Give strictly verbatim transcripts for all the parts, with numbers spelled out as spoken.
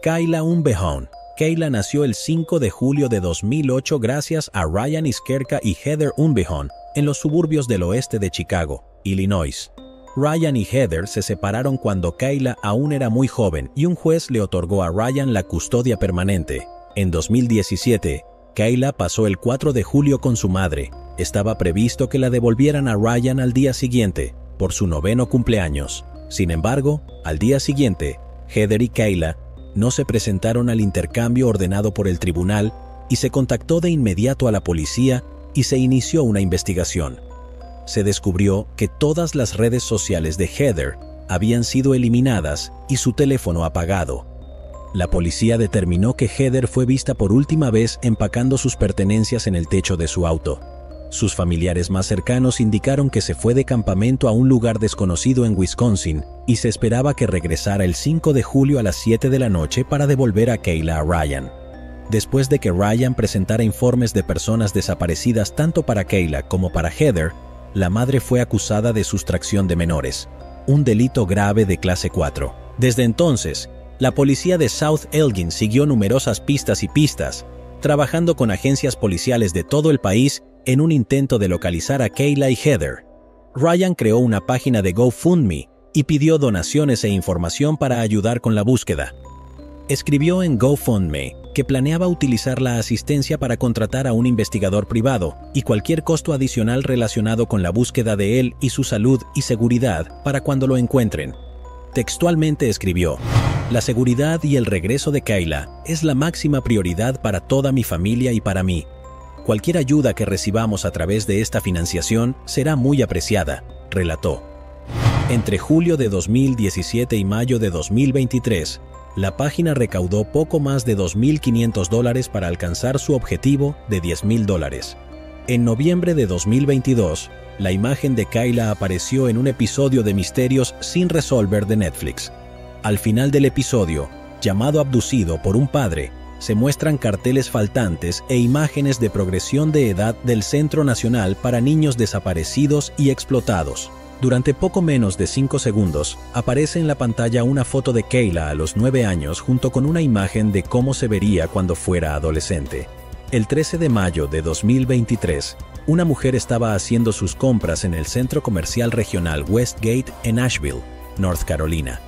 Kayla Unbehon. Kayla nació el cinco de julio de dos mil ocho gracias a Ryan Iskerka y Heather Unbehon en los suburbios del oeste de Chicago, Illinois. Ryan y Heather se separaron cuando Kayla aún era muy joven y un juez le otorgó a Ryan la custodia permanente. En dos mil diecisiete, Kayla pasó el cuatro de julio con su madre. Estaba previsto que la devolvieran a Ryan al día siguiente, por su noveno cumpleaños. Sin embargo, al día siguiente, Heather y Kayla no se presentaron al intercambio ordenado por el tribunal y se contactó de inmediato a la policía y se inició una investigación. Se descubrió que todas las redes sociales de Heather habían sido eliminadas y su teléfono apagado. La policía determinó que Heather fue vista por última vez empacando sus pertenencias en el techo de su auto. Sus familiares más cercanos indicaron que se fue de campamento a un lugar desconocido en Wisconsin y se esperaba que regresara el cinco de julio a las siete de la noche para devolver a Kayla a Ryan. Después de que Ryan presentara informes de personas desaparecidas tanto para Kayla como para Heather, la madre fue acusada de sustracción de menores, un delito grave de clase cuatro. Desde entonces, la policía de South Elgin siguió numerosas pistas y pistas, trabajando con agencias policiales de todo el país en un intento de localizar a Kayla y Heather. Ryan creó una página de GoFundMe y pidió donaciones e información para ayudar con la búsqueda. Escribió en GoFundMe que planeaba utilizar la asistencia para contratar a un investigador privado y cualquier costo adicional relacionado con la búsqueda de él y su salud y seguridad para cuando lo encuentren. Textualmente escribió: "La seguridad y el regreso de Kayla es la máxima prioridad para toda mi familia y para mí. Cualquier ayuda que recibamos a través de esta financiación será muy apreciada", relató. Entre julio de dos mil diecisiete y mayo de dos mil veintitrés, la página recaudó poco más de dos mil quinientos dólares para alcanzar su objetivo de diez mil dólares. En noviembre de dos mil veintidós, la imagen de Kayla apareció en un episodio de Misterios sin resolver de Netflix. Al final del episodio, llamado Abducido por un padre, se muestran carteles faltantes e imágenes de progresión de edad del Centro Nacional para Niños Desaparecidos y Explotados. Durante poco menos de cinco segundos, aparece en la pantalla una foto de Kayla a los nueve años junto con una imagen de cómo se vería cuando fuera adolescente. El trece de mayo de dos mil veintitrés, una mujer estaba haciendo sus compras en el centro comercial regional Westgate en Asheville, North Carolina.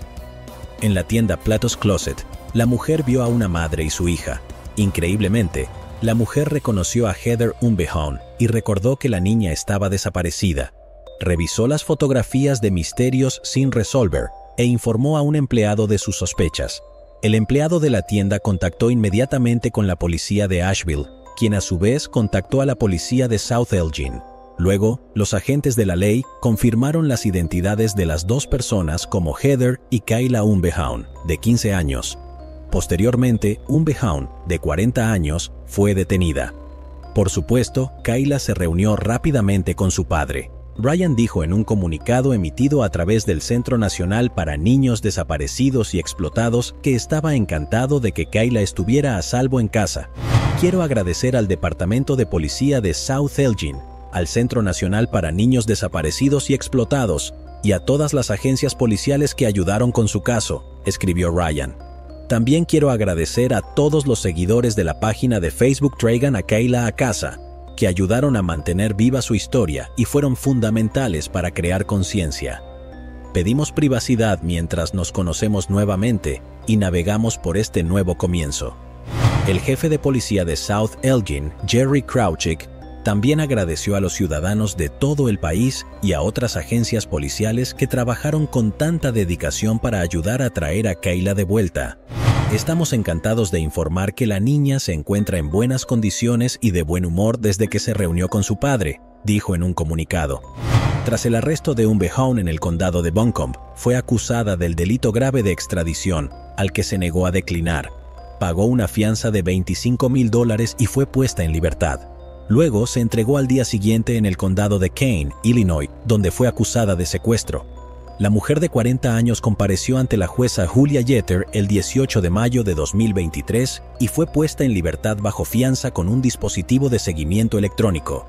En la tienda Plato's Closet, la mujer vio a una madre y su hija. Increíblemente, la mujer reconoció a Heather Unbehon y recordó que la niña estaba desaparecida. Revisó las fotografías de Misterios sin resolver e informó a un empleado de sus sospechas. El empleado de la tienda contactó inmediatamente con la policía de Asheville, quien a su vez contactó a la policía de South Elgin. Luego, los agentes de la ley confirmaron las identidades de las dos personas como Heather y Kayla Unbehon, de quince años. Posteriormente, Unbehon, de cuarenta años, fue detenida. Por supuesto, Kayla se reunió rápidamente con su padre. Ryan dijo en un comunicado emitido a través del Centro Nacional para Niños Desaparecidos y Explotados que estaba encantado de que Kayla estuviera a salvo en casa. "Quiero agradecer al Departamento de Policía de South Elgin, al Centro Nacional para Niños Desaparecidos y Explotados y a todas las agencias policiales que ayudaron con su caso", escribió Ryan. También quiero agradecer a todos los seguidores de la página de Facebook Traigan a Kayla a casa, que ayudaron a mantener viva su historia y fueron fundamentales para crear conciencia. Pedimos privacidad mientras nos conocemos nuevamente y navegamos por este nuevo comienzo. El jefe de policía de South Elgin, Jerry Krawczyk, también agradeció a los ciudadanos de todo el país y a otras agencias policiales que trabajaron con tanta dedicación para ayudar a traer a Kayla de vuelta. "Estamos encantados de informar que la niña se encuentra en buenas condiciones y de buen humor desde que se reunió con su padre", dijo en un comunicado. Tras el arresto de Unbehon en el condado de Buncombe, fue acusada del delito grave de extradición, al que se negó a declinar. Pagó una fianza de veinticinco mil dólares y fue puesta en libertad. Luego se entregó al día siguiente en el condado de Kane, Illinois, donde fue acusada de secuestro. La mujer de cuarenta años compareció ante la jueza Julia Jeter el dieciocho de mayo de dos mil veintitrés y fue puesta en libertad bajo fianza con un dispositivo de seguimiento electrónico.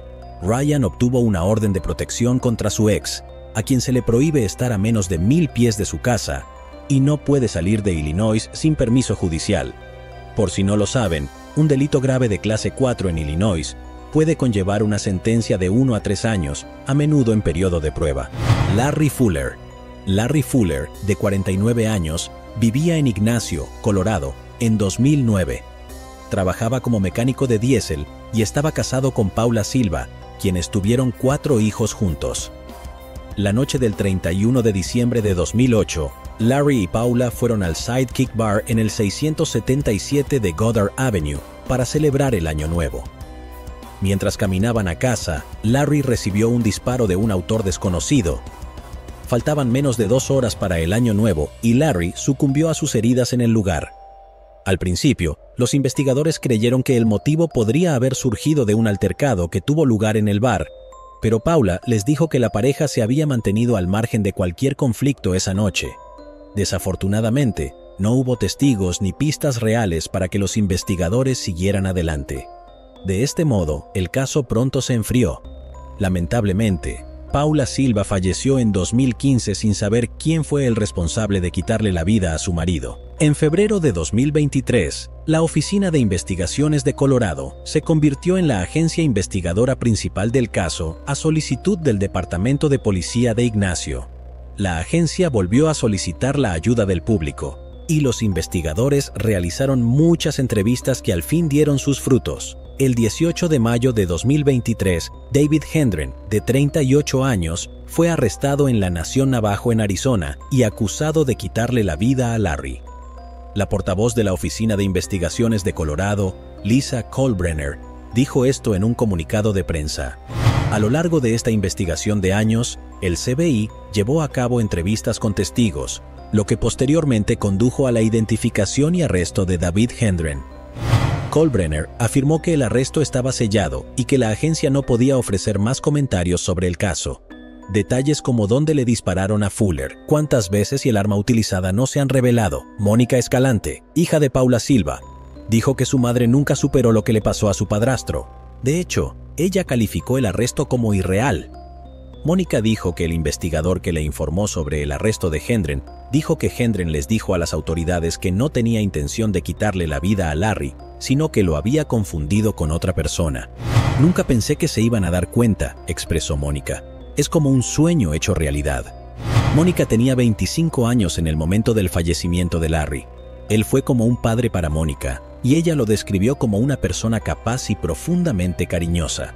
Ryan obtuvo una orden de protección contra su ex, a quien se le prohíbe estar a menos de mil pies de su casa, y no puede salir de Illinois sin permiso judicial. Por si no lo saben, un delito grave de clase cuatro en Illinois puede conllevar una sentencia de uno a tres años, a menudo en periodo de prueba. Larry Fuller. Larry Fuller, de cuarenta y nueve años, vivía en Ignacio, Colorado, en dos mil nueve. Trabajaba como mecánico de diésel y estaba casado con Paula Silva, quienes tuvieron cuatro hijos juntos. La noche del treinta y uno de diciembre de dos mil ocho, Larry y Paula fueron al Sidekick Bar en el seiscientos setenta y siete de Goddard Avenue para celebrar el Año Nuevo. Mientras caminaban a casa, Larry recibió un disparo de un autor desconocido. Faltaban menos de dos horas para el Año Nuevo y Larry sucumbió a sus heridas en el lugar. Al principio, los investigadores creyeron que el motivo podría haber surgido de un altercado que tuvo lugar en el bar, pero Paula les dijo que la pareja se había mantenido al margen de cualquier conflicto esa noche. Desafortunadamente, no hubo testigos ni pistas reales para que los investigadores siguieran adelante. De este modo, el caso pronto se enfrió. Lamentablemente, Paula Silva falleció en dos mil quince sin saber quién fue el responsable de quitarle la vida a su marido. En febrero de dos mil veintitrés, la Oficina de Investigaciones de Colorado se convirtió en la agencia investigadora principal del caso a solicitud del Departamento de Policía de Ignacio. La agencia volvió a solicitar la ayuda del público, y los investigadores realizaron muchas entrevistas que al fin dieron sus frutos. El dieciocho de mayo de dos mil veintitrés, David Hendren, de treinta y ocho años, fue arrestado en la Nación Navajo en Arizona y acusado de quitarle la vida a Larry. La portavoz de la Oficina de Investigaciones de Colorado, Lisa Kohlbrenner, dijo esto en un comunicado de prensa. A lo largo de esta investigación de años, el C B I llevó a cabo entrevistas con testigos, lo que posteriormente condujo a la identificación y arresto de David Hendren. Kohlbrenner afirmó que el arresto estaba sellado y que la agencia no podía ofrecer más comentarios sobre el caso. Detalles como dónde le dispararon a Fuller, cuántas veces y el arma utilizada no se han revelado. Mónica Escalante, hija de Paula Silva, dijo que su madre nunca superó lo que le pasó a su padrastro. De hecho, ella calificó el arresto como irreal. Mónica dijo que el investigador que le informó sobre el arresto de Hendren dijo que Hendren les dijo a las autoridades que no tenía intención de quitarle la vida a Larry, sino que lo había confundido con otra persona. Nunca pensé que se iban a dar cuenta, expresó Mónica. Es como un sueño hecho realidad. Mónica tenía veinticinco años en el momento del fallecimiento de Larry. Él fue como un padre para Mónica, y ella lo describió como una persona capaz y profundamente cariñosa.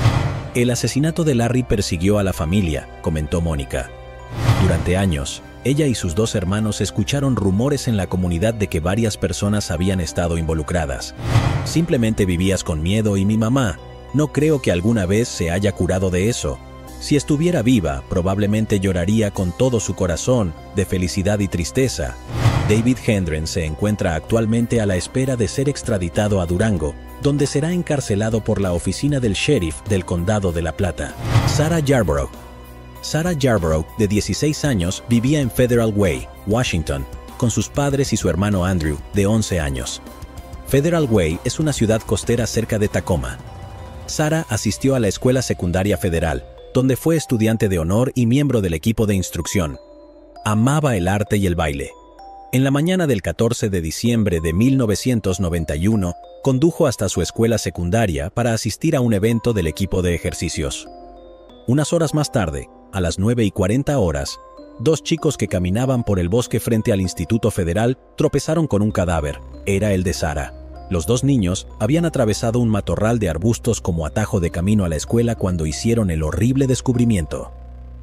El asesinato de Larry persiguió a la familia, comentó Mónica. Durante años, ella y sus dos hermanos escucharon rumores en la comunidad de que varias personas habían estado involucradas. Simplemente vivías con miedo y mi mamá, no creo que alguna vez se haya curado de eso. Si estuviera viva, probablemente lloraría con todo su corazón, de felicidad y tristeza. David Hendren se encuentra actualmente a la espera de ser extraditado a Durango, donde será encarcelado por la oficina del sheriff del condado de La Plata. Sarah Yarborough. Sarah Yarborough, de dieciséis años, vivía en Federal Way, Washington, con sus padres y su hermano Andrew, de once años. Federal Way es una ciudad costera cerca de Tacoma. Sarah asistió a la escuela secundaria federal, donde fue estudiante de honor y miembro del equipo de instrucción. Amaba el arte y el baile. En la mañana del catorce de diciembre de mil novecientos noventa y uno, condujo hasta su escuela secundaria para asistir a un evento del equipo de ejercicios. Unas horas más tarde, a las nueve y cuarenta horas, dos chicos que caminaban por el bosque frente al Instituto Federal tropezaron con un cadáver. Era el de Sarah. Los dos niños habían atravesado un matorral de arbustos como atajo de camino a la escuela cuando hicieron el horrible descubrimiento.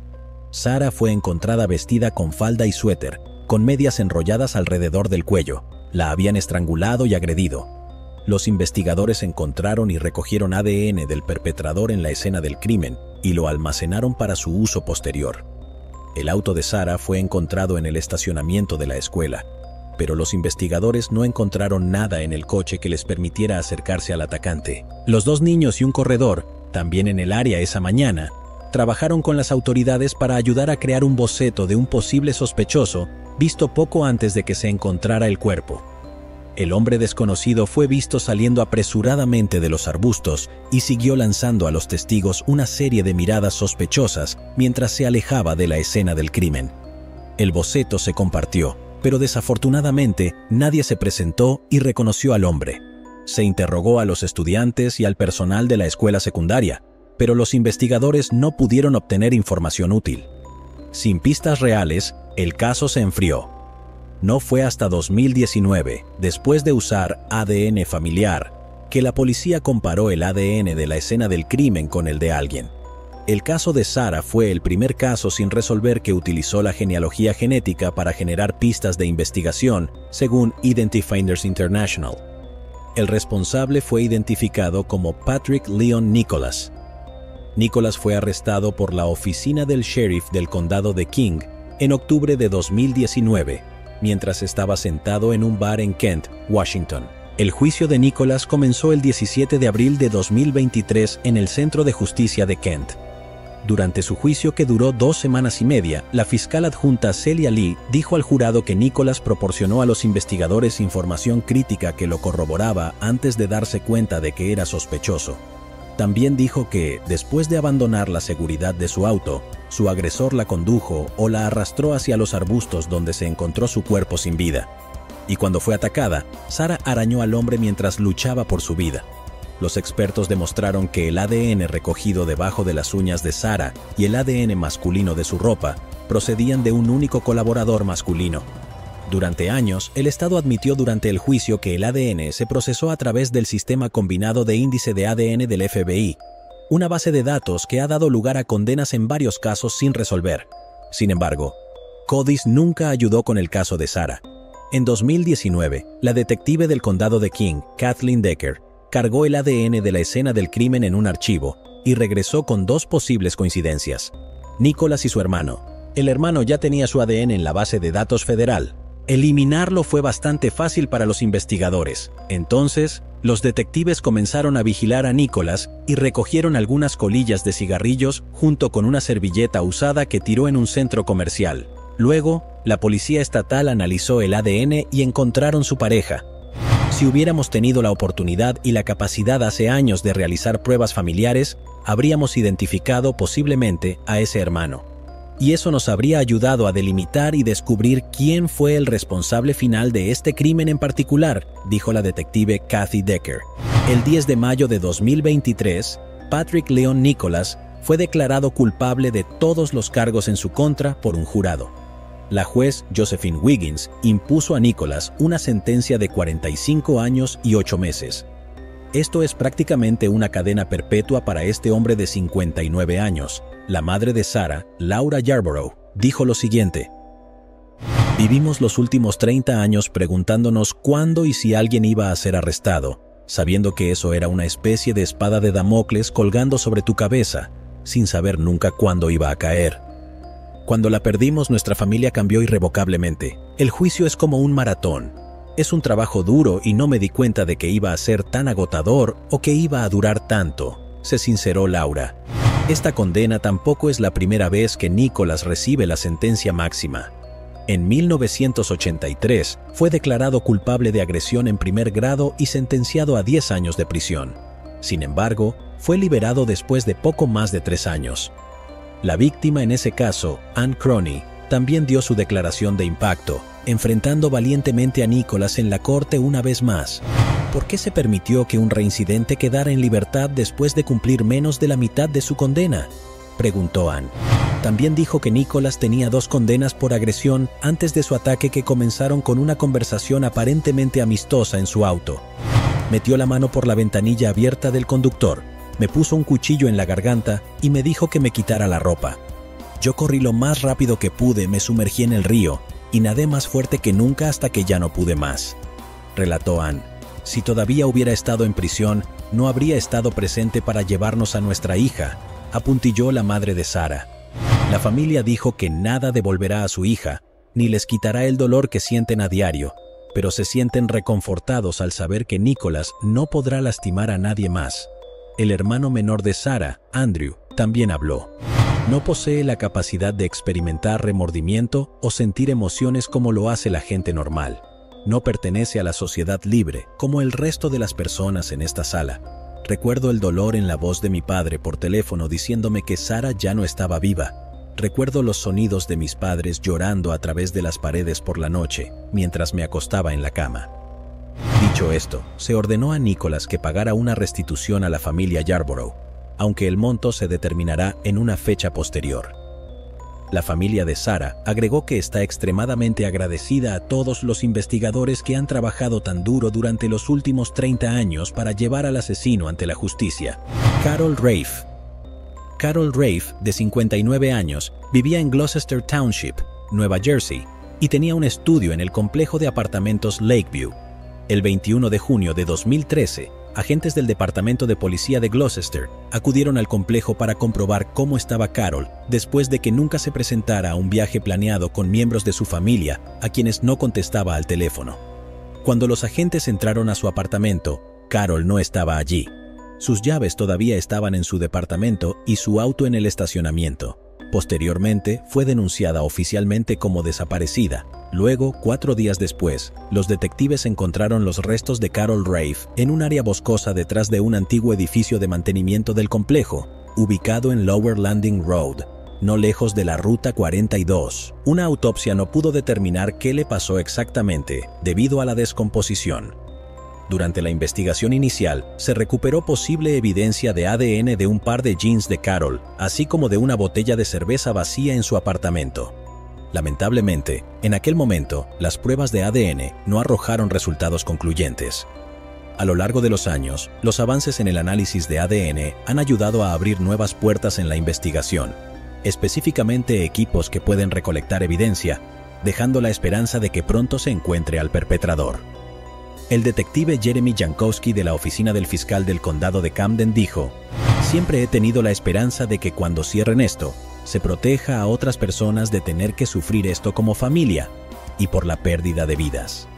Sarah fue encontrada vestida con falda y suéter, con medias enrolladas alrededor del cuello. La habían estrangulado y agredido. Los investigadores encontraron y recogieron A D N del perpetrador en la escena del crimen y lo almacenaron para su uso posterior. El auto de Sarah fue encontrado en el estacionamiento de la escuela, pero los investigadores no encontraron nada en el coche que les permitiera acercarse al atacante. Los dos niños y un corredor, también en el área esa mañana, trabajaron con las autoridades para ayudar a crear un boceto de un posible sospechoso visto poco antes de que se encontrara el cuerpo. El hombre desconocido fue visto saliendo apresuradamente de los arbustos y siguió lanzando a los testigos una serie de miradas sospechosas mientras se alejaba de la escena del crimen. El boceto se compartió, pero desafortunadamente nadie se presentó y reconoció al hombre. Se interrogó a los estudiantes y al personal de la escuela secundaria, pero los investigadores no pudieron obtener información útil. Sin pistas reales, el caso se enfrió. No fue hasta dos mil diecinueve, después de usar A D N familiar, que la policía comparó el A D N de la escena del crimen con el de alguien. El caso de Sarah fue el primer caso sin resolver que utilizó la genealogía genética para generar pistas de investigación, según Identifinders International. El responsable fue identificado como Patrick Leon Nicholas. Nicholas fue arrestado por la oficina del sheriff del condado de King en octubre de dos mil diecinueve, mientras estaba sentado en un bar en Kent, Washington. El juicio de Nicholas comenzó el diecisiete de abril de dos mil veintitrés en el Centro de Justicia de Kent. Durante su juicio, que duró dos semanas y media, la fiscal adjunta Celia Lee dijo al jurado que Nicholas proporcionó a los investigadores información crítica que lo corroboraba antes de darse cuenta de que era sospechoso. También dijo que, después de abandonar la seguridad de su auto, su agresor la condujo o la arrastró hacia los arbustos donde se encontró su cuerpo sin vida. Y cuando fue atacada, Sarah arañó al hombre mientras luchaba por su vida. Los expertos demostraron que el A D N recogido debajo de las uñas de Sarah y el A D N masculino de su ropa procedían de un único colaborador masculino. Durante años, el Estado admitió durante el juicio que el A D N se procesó a través del Sistema Combinado de Índice de A D N del F B I, una base de datos que ha dado lugar a condenas en varios casos sin resolver. Sin embargo, CODIS nunca ayudó con el caso de Sarah. En dos mil diecinueve, la detective del condado de King, Kathleen Decker, cargó el A D N de la escena del crimen en un archivo y regresó con dos posibles coincidencias: Nicholas y su hermano. El hermano ya tenía su A D N en la base de datos federal. Eliminarlo fue bastante fácil para los investigadores. Entonces, los detectives comenzaron a vigilar a Nicholas y recogieron algunas colillas de cigarrillos junto con una servilleta usada que tiró en un centro comercial. Luego, la policía estatal analizó el A D N y encontraron su pareja. Si hubiéramos tenido la oportunidad y la capacidad hace años de realizar pruebas familiares, habríamos identificado posiblemente a ese hermano. Y eso nos habría ayudado a delimitar y descubrir quién fue el responsable final de este crimen en particular, dijo la detective Kathy Decker. El diez de mayo de dos mil veintitrés, Patrick Leon Nicholas fue declarado culpable de todos los cargos en su contra por un jurado. La juez Josephine Wiggins impuso a Nicholas una sentencia de cuarenta y cinco años y ocho meses. Esto es prácticamente una cadena perpetua para este hombre de cincuenta y nueve años. La madre de Sarah, Laura Yarborough, dijo lo siguiente: "Vivimos los últimos treinta años preguntándonos cuándo y si alguien iba a ser arrestado, sabiendo que eso era una especie de espada de Damocles colgando sobre tu cabeza, sin saber nunca cuándo iba a caer. Cuando la perdimos, nuestra familia cambió irrevocablemente. El juicio es como un maratón. Es un trabajo duro y no me di cuenta de que iba a ser tan agotador o que iba a durar tanto", se sinceró Laura. Esta condena tampoco es la primera vez que Nicholas recibe la sentencia máxima. En mil novecientos ochenta y tres fue declarado culpable de agresión en primer grado y sentenciado a diez años de prisión. Sin embargo, fue liberado después de poco más de tres años. La víctima en ese caso, Ann Croney, también dio su declaración de impacto, enfrentando valientemente a Nicholas en la corte una vez más. ¿Por qué se permitió que un reincidente quedara en libertad después de cumplir menos de la mitad de su condena?, preguntó Ann. También dijo que Nicholas tenía dos condenas por agresión antes de su ataque que comenzaron con una conversación aparentemente amistosa en su auto. Metió la mano por la ventanilla abierta del conductor, me puso un cuchillo en la garganta y me dijo que me quitara la ropa. Yo corrí lo más rápido que pude, me sumergí en el río y nadé más fuerte que nunca hasta que ya no pude más, relató Ann. Si todavía hubiera estado en prisión, no habría estado presente para llevarnos a nuestra hija, apuntilló la madre de Sarah. La familia dijo que nada devolverá a su hija, ni les quitará el dolor que sienten a diario, pero se sienten reconfortados al saber que Nicholas no podrá lastimar a nadie más. El hermano menor de Sarah, Andrew, también habló. No posee la capacidad de experimentar remordimiento o sentir emociones como lo hace la gente normal. No pertenece a la sociedad libre, como el resto de las personas en esta sala. Recuerdo el dolor en la voz de mi padre por teléfono diciéndome que Sarah ya no estaba viva. recuerdo los sonidos de mis padres llorando a través de las paredes por la noche, mientras me acostaba en la cama. Dicho esto, se ordenó a Nicholas que pagara una restitución a la familia Yarborough, aunque el monto se determinará en una fecha posterior. La familia de Sarah agregó que está extremadamente agradecida a todos los investigadores que han trabajado tan duro durante los últimos treinta años para llevar al asesino ante la justicia. Carol Rafe. Carol Rafe, de cincuenta y nueve años, vivía en Gloucester Township, Nueva Jersey, y tenía un estudio en el complejo de apartamentos Lakeview. El veintiuno de junio de dos mil trece, agentes del Departamento de Policía de Gloucester acudieron al complejo para comprobar cómo estaba Carol después de que nunca se presentara a un viaje planeado con miembros de su familia a quienes no contestaba al teléfono. Cuando los agentes entraron a su apartamento, Carol no estaba allí. Sus llaves todavía estaban en su departamento y su auto en el estacionamiento. Posteriormente, fue denunciada oficialmente como desaparecida. Luego, cuatro días después, los detectives encontraron los restos de Carol Rafe en un área boscosa detrás de un antiguo edificio de mantenimiento del complejo, ubicado en Lower Landing Road, no lejos de la Ruta cuarenta y dos. Una autopsia no pudo determinar qué le pasó exactamente, debido a la descomposición. Durante la investigación inicial, se recuperó posible evidencia de A D N de un par de jeans de Carol, así como de una botella de cerveza vacía en su apartamento. Lamentablemente, en aquel momento, las pruebas de A D N no arrojaron resultados concluyentes. A lo largo de los años, los avances en el análisis de A D N han ayudado a abrir nuevas puertas en la investigación, específicamente equipos que pueden recolectar evidencia, dejando la esperanza de que pronto se encuentre al perpetrador. El detective Jeremy Jankowski de la oficina del fiscal del condado de Camden dijo: «Siempre he tenido la esperanza de que cuando cierren esto, se proteja a otras personas de tener que sufrir esto como familia y por la pérdida de vidas».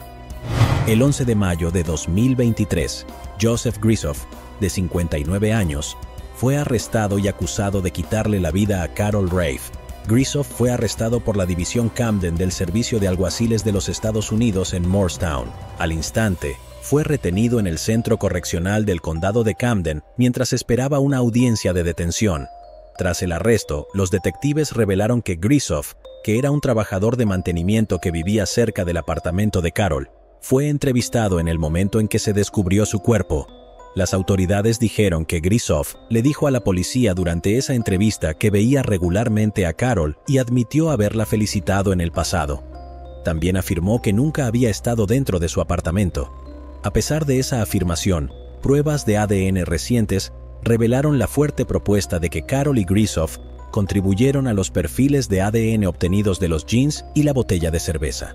El once de mayo de dos mil veintitrés, Joseph Grisoff, de cincuenta y nueve años, fue arrestado y acusado de quitarle la vida a Carol Rafe. Grisoff fue arrestado por la División Camden del Servicio de Alguaciles de los Estados Unidos en Moorestown. Al instante, fue retenido en el Centro Correccional del Condado de Camden mientras esperaba una audiencia de detención. Tras el arresto, los detectives revelaron que Grisoff, que era un trabajador de mantenimiento que vivía cerca del apartamento de Carol, fue entrevistado en el momento en que se descubrió su cuerpo. Las autoridades dijeron que Grisoff le dijo a la policía durante esa entrevista que veía regularmente a Carol y admitió haberla felicitado en el pasado. También afirmó que nunca había estado dentro de su apartamento. A pesar de esa afirmación, pruebas de A D N recientes revelaron la fuerte propuesta de que Carol y Grisoff contribuyeron a los perfiles de A D N obtenidos de los jeans y la botella de cerveza.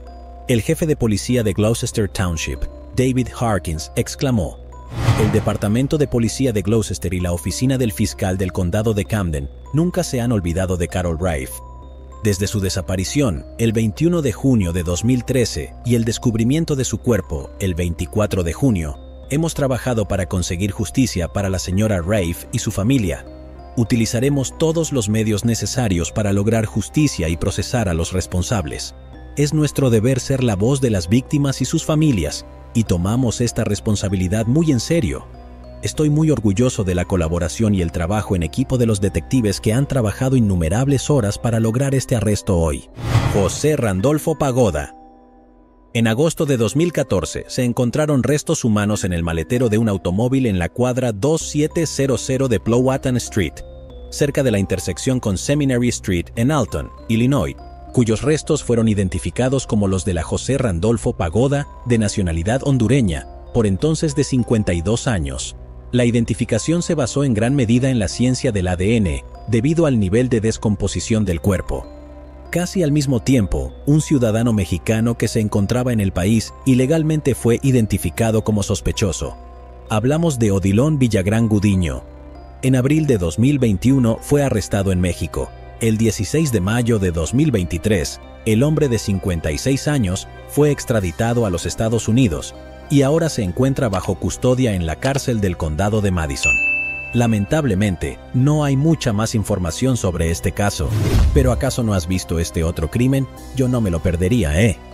El jefe de policía de Gloucester Township, David Harkins, exclamó: «El Departamento de Policía de Gloucester y la Oficina del Fiscal del Condado de Camden nunca se han olvidado de Carol Rafe. Desde su desaparición, el veintiuno de junio de dos mil trece, y el descubrimiento de su cuerpo, el veinticuatro de junio, hemos trabajado para conseguir justicia para la señora Rafe y su familia. Utilizaremos todos los medios necesarios para lograr justicia y procesar a los responsables. Es nuestro deber ser la voz de las víctimas y sus familias, y tomamos esta responsabilidad muy en serio. Estoy muy orgulloso de la colaboración y el trabajo en equipo de los detectives que han trabajado innumerables horas para lograr este arresto hoy». José Randolfo Pagoda. En agosto de dos mil catorce, se encontraron restos humanos en el maletero de un automóvil en la cuadra veintisiete cero de Powhatan Street, cerca de la intersección con Seminary Street en Alton, Illinois, cuyos restos fueron identificados como los de la José Randolfo Pagoda, de nacionalidad hondureña, por entonces de cincuenta y dos años. La identificación se basó en gran medida en la ciencia del A D N, debido al nivel de descomposición del cuerpo. Casi al mismo tiempo, un ciudadano mexicano que se encontraba en el país ilegalmente fue identificado como sospechoso. Hablamos de Odilon Villagrán Gudiño. En abril de dos mil veintiuno fue arrestado en México. El dieciséis de mayo de dos mil veintitrés, el hombre de cincuenta y seis años fue extraditado a los Estados Unidos y ahora se encuentra bajo custodia en la cárcel del condado de Madison. Lamentablemente, no hay mucha más información sobre este caso. ¿Pero acaso no has visto este otro crimen? Yo no me lo perdería, ¿eh?